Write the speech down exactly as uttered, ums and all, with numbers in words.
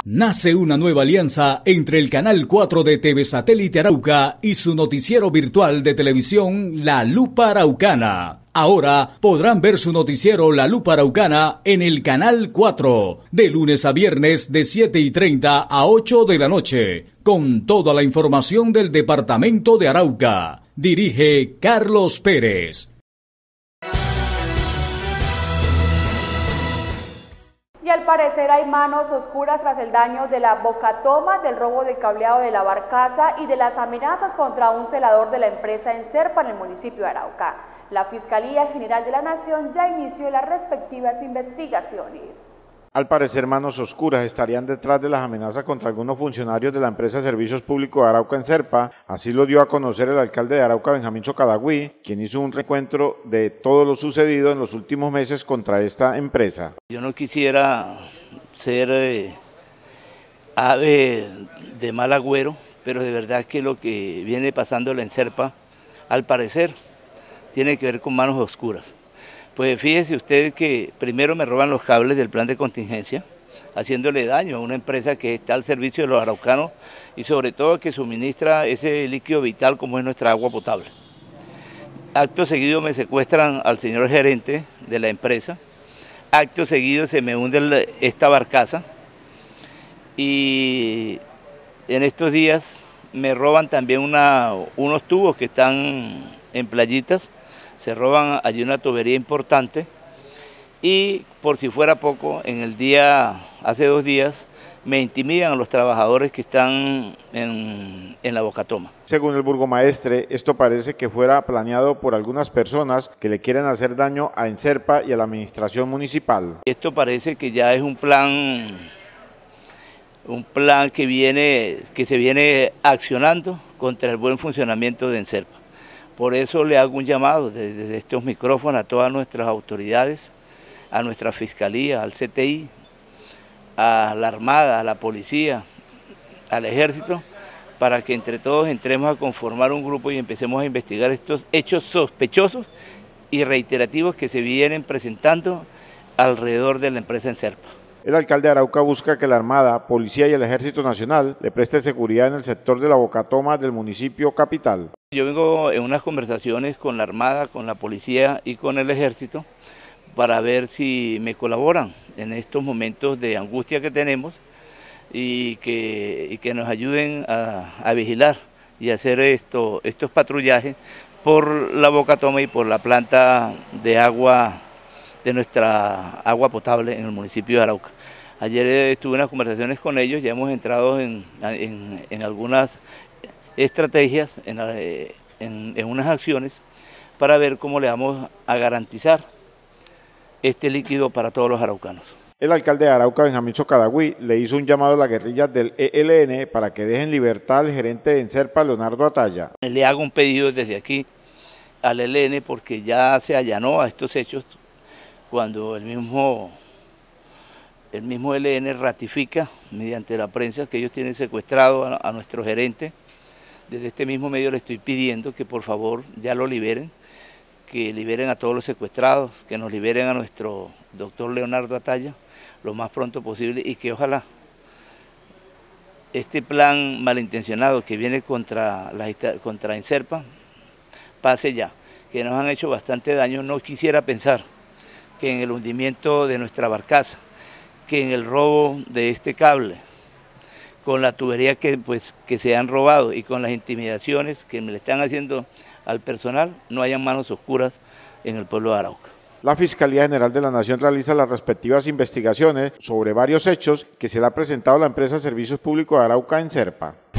Nace una nueva alianza entre el Canal cuatro de T V Satélite Arauca y su noticiero virtual de televisión La Lupa Araucana. Ahora podrán ver su noticiero La Lupa Araucana en el Canal cuatro, de lunes a viernes de siete y treinta a ocho de la noche, con toda la información del departamento de Arauca. Dirige Carlos Pérez. Y al parecer hay manos oscuras tras el daño de la bocatoma, del robo del cableado de la barcaza y de las amenazas contra un celador de la empresa Enserpa en el municipio de Arauca. La Fiscalía General de la Nación ya inició las respectivas investigaciones. Al parecer, manos oscuras estarían detrás de las amenazas contra algunos funcionarios de la empresa de Servicios Públicos de Arauca Enserpa. Así lo dio a conocer el alcalde de Arauca, Benjamín Chocadagüí, quien hizo un recuento de todo lo sucedido en los últimos meses contra esta empresa. Yo no quisiera ser eh, ave de mal agüero, pero de verdad que lo que viene pasando en la Enserpa, al parecer, tiene que ver con manos oscuras. Pues fíjese usted que primero me roban los cables del plan de contingencia, haciéndole daño a una empresa que está al servicio de los araucanos y sobre todo que suministra ese líquido vital como es nuestra agua potable. Acto seguido me secuestran al señor gerente de la empresa, acto seguido se me hunde esta barcaza y en estos días me roban también una, unos tubos que están en playitas. Se roban allí una tubería importante y por si fuera poco, en el día, hace dos días, me intimidan a los trabajadores que están en, en la bocatoma. Según el burgomaestre, esto parece que fuera planeado por algunas personas que le quieren hacer daño a Enserpa y a la administración municipal. Esto parece que ya es un plan, un plan que, viene, que se viene accionando contra el buen funcionamiento de Enserpa. Por eso le hago un llamado desde estos micrófonos a todas nuestras autoridades, a nuestra Fiscalía, al C T I, a la Armada, a la Policía, al Ejército, para que entre todos entremos a conformar un grupo y empecemos a investigar estos hechos sospechosos y reiterativos que se vienen presentando alrededor de la empresa Enserpa. El alcalde de Arauca busca que la Armada, Policía y el Ejército Nacional le preste seguridad en el sector de la bocatoma del municipio capital. Yo vengo en unas conversaciones con la Armada, con la Policía y con el Ejército para ver si me colaboran en estos momentos de angustia que tenemos y que, y que nos ayuden a, a vigilar y hacer esto, estos patrullajes por la bocatoma y por la planta de agua de nuestra agua potable en el municipio de Arauca. Ayer estuve en unas conversaciones con ellos, ya hemos entrado en, en, en algunas estrategias, en, en, en unas acciones para ver cómo le vamos a garantizar este líquido para todos los araucanos. El alcalde de Arauca, Benjamín Chocadagüí, le hizo un llamado a la guerrilla del E L N para que dejen libertad al gerente de Enserpa, Leonardo Atalla. Le hago un pedido desde aquí al E L N porque ya se allanó a estos hechos cuando el mismo, el mismo E L N ratifica mediante la prensa que ellos tienen secuestrado a, a nuestro gerente. Desde este mismo medio le estoy pidiendo que por favor ya lo liberen, que liberen a todos los secuestrados, que nos liberen a nuestro doctor Leonardo Atalla lo más pronto posible y que ojalá este plan malintencionado que viene contra, la, contra Enserpa pase ya, que nos han hecho bastante daño. No quisiera pensar que en el hundimiento de nuestra barcaza, que en el robo de este cable, con la tubería que, pues, que se han robado y con las intimidaciones que le están haciendo al personal, no hayan manos oscuras en el pueblo de Arauca. La Fiscalía General de la Nación realiza las respectivas investigaciones sobre varios hechos que se le ha presentado a la empresa de Servicios Públicos de Arauca Enserpa.